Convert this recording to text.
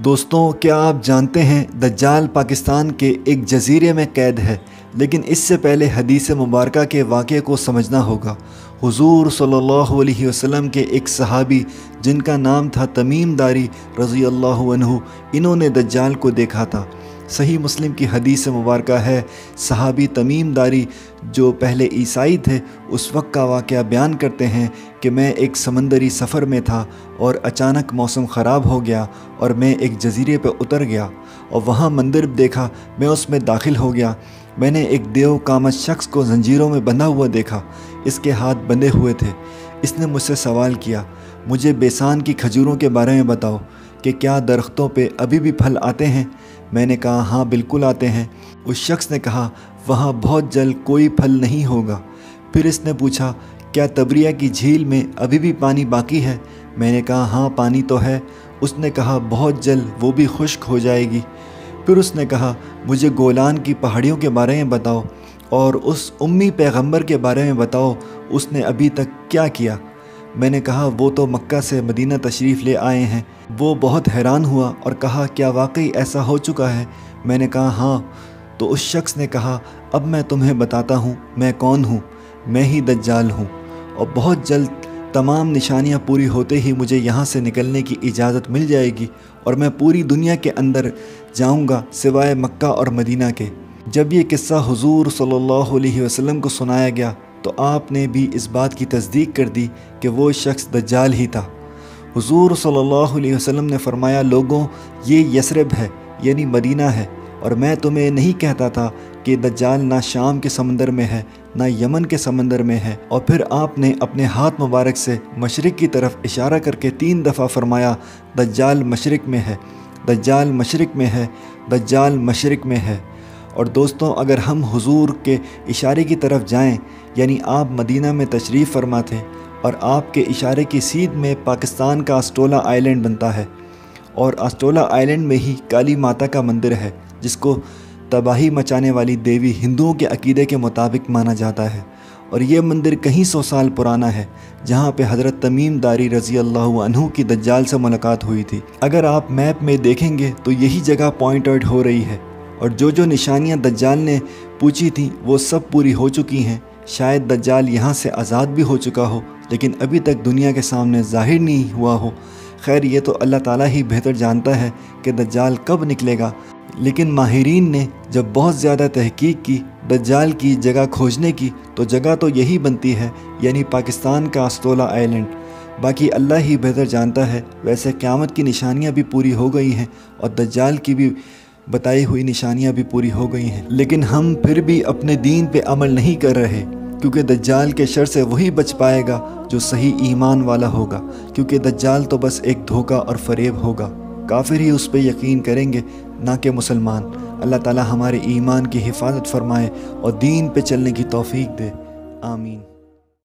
دوستوں، کیا آپ جانتے ہیں دجال پاکستان کے ایک جزیرے میں قید ہے، لیکن اس سے پہلے حدیث مبارکہ کے واقعے کو سمجھنا ہوگا۔ حضور صلی اللہ علیہ وسلم کے ایک صحابی جن کا نام تھا تمیم داری رضی اللہ عنہ، انہوں نے دجال کو دیکھا تھا۔ صحیح مسلم کی حدیث مبارکہ ہے، صحابی تمیم داری جو پہلے عیسائی تھے اس وقت کا واقعہ بیان کرتے ہیں کہ میں ایک سمندری سفر میں تھا اور اچانک موسم خراب ہو گیا اور میں ایک جزیرے پہ اتر گیا اور وہاں مندر دیکھا، میں اس میں داخل ہو گیا۔ میں نے ایک دیو قامت شخص کو زنجیروں میں بندھا ہوا دیکھا، اس کے ہاتھ بندھے ہوئے تھے۔ اس نے مجھ سے سوال کیا، مجھے بیسان کی کھجوروں کے بارے میں بتاؤ کہ کیا درختوں پہ ابھی بھی پھل آتے ہیں؟ میں نے کہا ہاں بالکل آتے ہیں۔ اس شخص نے کہا وہاں بہت جلد کوئی پھل نہیں ہوگا۔ پھر اس نے پوچھا کیا تبریہ کی جھیل میں ابھی بھی پانی باقی ہے؟ میں نے کہا ہاں پانی تو ہے۔ اس نے کہا بہت جلد وہ بھی خشک ہو جائے گی۔ پھر اس نے کہا مجھے گولان کی پہاڑیوں کے بارے میں بتاؤ اور اس امی پیغمبر کے بارے میں بتاؤ، اس نے ابھی تک کیا کیا؟ میں نے کہا وہ تو مکہ سے مدینہ تشریف لے آئے ہیں۔ وہ بہت حیران ہوا اور کہا کیا واقعی ایسا ہو چکا ہے؟ میں نے کہا ہاں۔ تو اس شخص نے کہا اب میں تمہیں بتاتا ہوں میں کون ہوں، میں ہی دجال ہوں، اور بہت جلد تمام نشانیاں پوری ہوتے ہی مجھے یہاں سے نکلنے کی اجازت مل جائے گی اور میں پوری دنیا کے اندر جاؤں گا سوائے مکہ اور مدینہ کے۔ جب یہ قصہ حضور صلی اللہ علیہ وسلم کو سنایا گیا تو آپ نے بھی اس بات کی تصدیق کر دی کہ وہ شخص دجال ہی تھا۔ حضور صلی اللہ علیہ وسلم نے فرمایا لوگوں یہ یثرب ہے یعنی مدینہ ہے، اور میں تمہیں نہیں کہتا تھا کہ دجال نہ شام کے سمندر میں ہے نہ یمن کے سمندر میں ہے؟ اور پھر آپ نے اپنے ہاتھ مبارک سے مشرق کی طرف اشارہ کر کے 3 دفعہ فرمایا دجال مشرق میں ہے، دجال مشرق میں ہے، دجال مشرق میں ہے۔ اور دوستوں، اگر ہم حضور کے اشارے کی طرف جائیں، یعنی آپ مدینہ میں تشریف فرما تھے اور آپ کے اشارے کی سیدھ میں پاکستان کا اسٹولا آئی لینڈ بنتا ہے، اور اسٹولا آئی لینڈ میں ہی کالی ماتا کا مندر ہے جس کو تباہی مچانے والی دیوی ہندوؤں کے عقیدے کے مطابق مانا جاتا ہے، اور یہ مندر کئی 100 سال پرانا ہے جہاں پہ حضرت تمیم داری رضی اللہ عنہ کی دجال سے ملاقات ہوئی تھی۔ اگر آپ میپ میں دیکھیں گے تو یہی جگہ پوائنٹ آؤٹ ہو رہی ہے، اور جو نشانیاں دجال نے پوچھی تھیں وہ سب پوری ہو چکی ہیں۔ شاید دجال یہاں سے آزاد بھی ہو چکا ہو لیکن ابھی تک دنیا کے سامنے ظاہر نہیں ہوا ہو۔ خیر یہ تو اللہ تعالیٰ ہی بہتر جانتا ہے کہ دجال کب نکلے گا، لیکن ماہرین نے جب بہت زیادہ تحقیق کی دجال کی جگہ کھوجنے کی تو جگہ تو یہی بنتی ہے، یعنی پاکستان کا اسٹولا آئی لینڈ۔ باقی اللہ ہی بہتر جانتا ہے۔ ویسے قیامت کی نشانیاں بھی پوری ہو گئی ہیں اور دجال کی بھی بتائی ہوئی نشانیاں بھی پوری ہو گئی ہیں، لیکن ہم پھر بھی اپنے دین پہ عمل نہیں کر رہے، کیونکہ دجال کے شر سے وہی بچ پائے گا جو صحیح ایمان والا ہوگا، کیونکہ دجال تو بس ایک دھوکہ اور فریب ہوگا۔ کافر ہی اس پہ یقین کریں گے، نہ کہ مسلمان۔ اللہ تعالی ہمارے ایمان کی حفاظت فرمائے اور دین پہ چلنے کی توفیق دے، آمین۔